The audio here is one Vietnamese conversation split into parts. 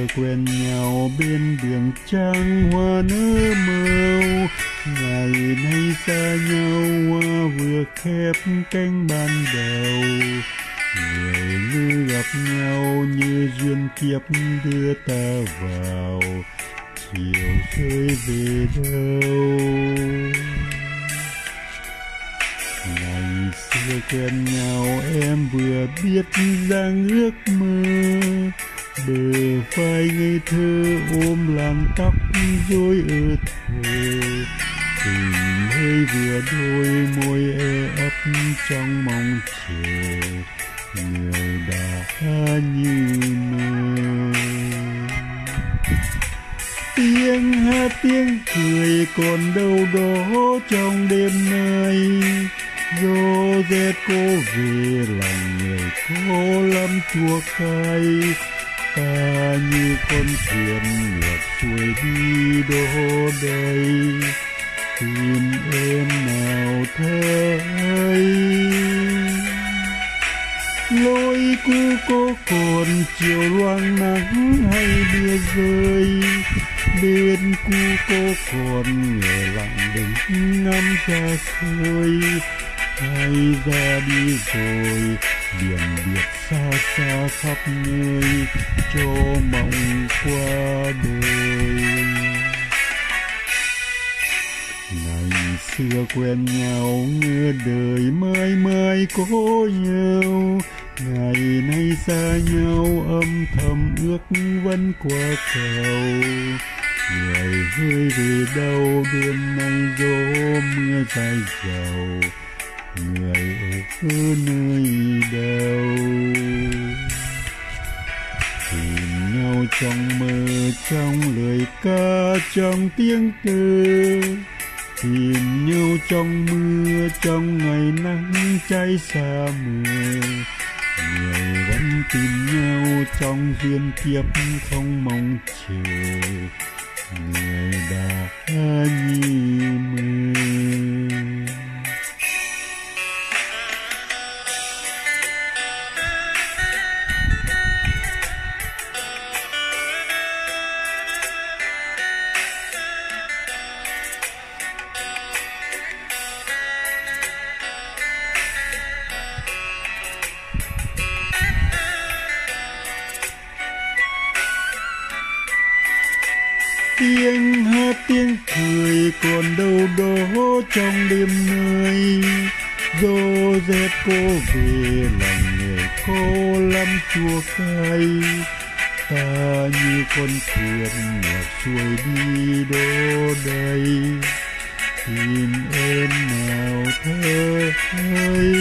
xưa quen nhau bên đường trăng hoa nở màu, ngày nay xa nhau hoa vừa khép cánh ban đầu. Người như gặp nhau như duyên kiếp đưa ta vào, chiều rơi về đâu. Ngày xưa quen nhau em vừa biết dang ước mơ, bờ vai ngây thơ ôm làn tóc rối ơ thơ. Tình hơi vừa đôi môi e ấp trong mong chờ, người đã như mơ. Tiếng hát tiếng cười còn đâu đó trong đêm nay, gió rét cô về lòng người cô lắm chua cay. Ta như con thuyền ngược xuôi đi đó đây, tìm em nào thấy. Lối cũ cô còn chiều loang nắng hay mưa rơi, bên cũ cô còn người lặng đứng ngắm ra khơi. Hay ra đi rồi biển biệt xa xa khắp nơi, cho mộng qua đời. Ngày xưa quen nhau ngỡ đời mãi mãi có nhau, ngày nay xa nhau âm thầm ước vẫn qua cầu. Người hơi về đâu đêm nay gió mưa dài dầu, người ở nơi đâu. Tìm nhau trong mơ trong lời ca trong tiếng thơ, tìm nhau trong mưa trong ngày nắng cháy xa mưa. Người vẫn tìm nhau trong duyên kiếp không mong chờ, người đã như mơ. Tiếng hát tiếng cười còn đâu đó trong đêm nay, gió rét cô về lòng người cô lắm chua cay. Ta như con thuyền ngược xuôi đi đó đây, tìm em nào thấy.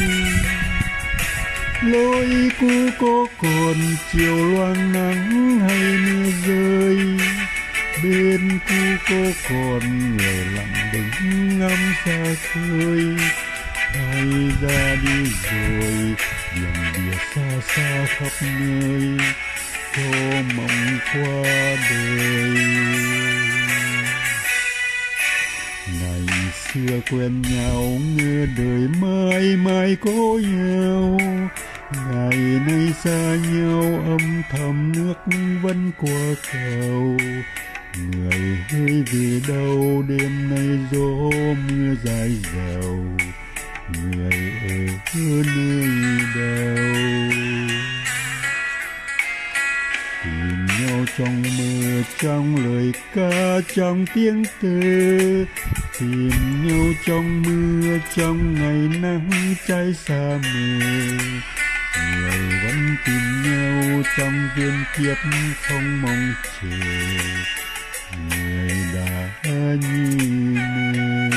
Lối cũ có còn chiều loang nắng hay mưa rơi, bên cũ cô còn người lặng đứng ngắm xa khơi. Hay ra đi rồi biển biệt xa xa khắp nơi, cho mộng qua đời. Ngày xưa quen nhau ngỡ đời mãi mãi có nhau, ngày nay xa nhau âm thầm nước vẫn qua cầu. Người hơi về đâu đêm nay gió mưa dài dầu, người ở nơi đâu. Tìm nhau trong mơ trong lời ca trong tiếng thơ, tìm nhau trong mưa trong ngày nắng cháy xa mưa. Người vẫn tìm nhau trong duyên kiếp không mong chờ, người đã như mơ.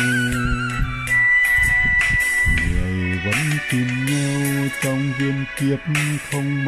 Người vẫn tìm nhau trong duyên kiếp không